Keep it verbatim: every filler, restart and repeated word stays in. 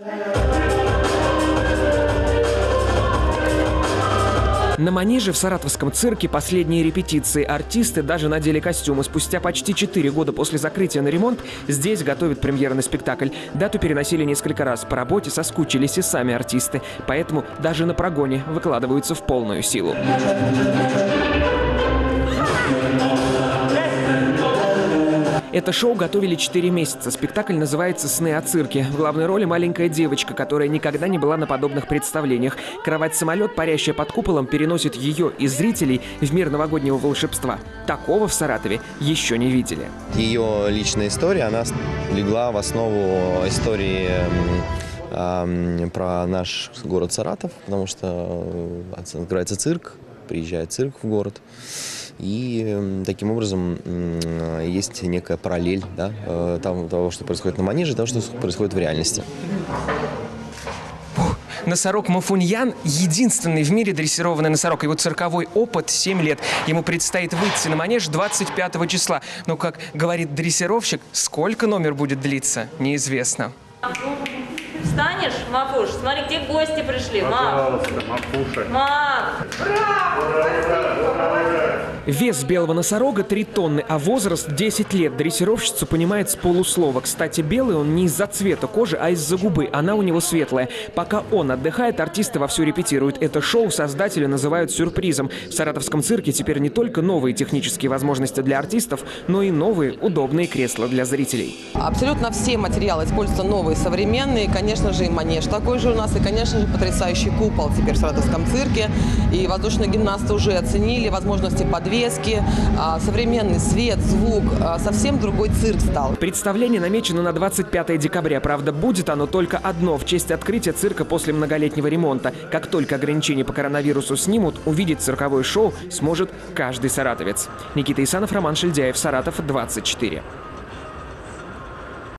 На манеже в саратовском цирке последние репетиции. Артисты даже надели костюмы. Спустя почти четыре года после закрытия на ремонт здесь готовят премьерный спектакль. Дату переносили несколько раз. По работе соскучились и сами артисты. Поэтому даже на прогоне выкладываются в полную силу. Это шоу готовили четыре месяца. Спектакль называется «Сны о цирке». В главной роли маленькая девочка, которая никогда не была на подобных представлениях. Кровать-самолет, парящая под куполом, переносит ее и зрителей в мир новогоднего волшебства. Такого в Саратове еще не видели. Ее личная история, она легла в основу истории э, про наш город Саратов, потому что открывается цирк, приезжает цирк в город. И таким образом есть некая параллель, да, того, что происходит на манеже, того, что происходит в реальности. Носорог Мафуньян – единственный в мире дрессированный носорог. Его цирковой опыт – семь лет. Ему предстоит выйти на манеж двадцать пятого числа. Но, как говорит дрессировщик, сколько номер будет длиться, неизвестно. Встанешь, Мафуш? Смотри, где гости пришли, мам. Пожалуйста, Мафуша. Мам! Вес белого носорога три тонны, а возраст десять лет. Дрессировщицу понимает с полуслова. Кстати, белый он не из-за цвета кожи, а из-за губы. Она у него светлая. Пока он отдыхает, артисты вовсю репетируют. Это шоу создатели называют сюрпризом. В саратовском цирке теперь не только новые технические возможности для артистов, но и новые удобные кресла для зрителей. Абсолютно все материалы используются новые, современные. Конечно же, и манеж такой же у нас, и, конечно же, потрясающий купол теперь в саратовском цирке. И воздушные гимнасты уже оценили возможности подвески, современный свет, звук, совсем другой цирк стал. Представление намечено на двадцать пятое декабря. Правда, будет оно только одно в честь открытия цирка после многолетнего ремонта. Как только ограничения по коронавирусу снимут, увидеть цирковое шоу сможет каждый саратовец. Никита Исанов, Роман Шильдяев, Саратов, двадцать четыре.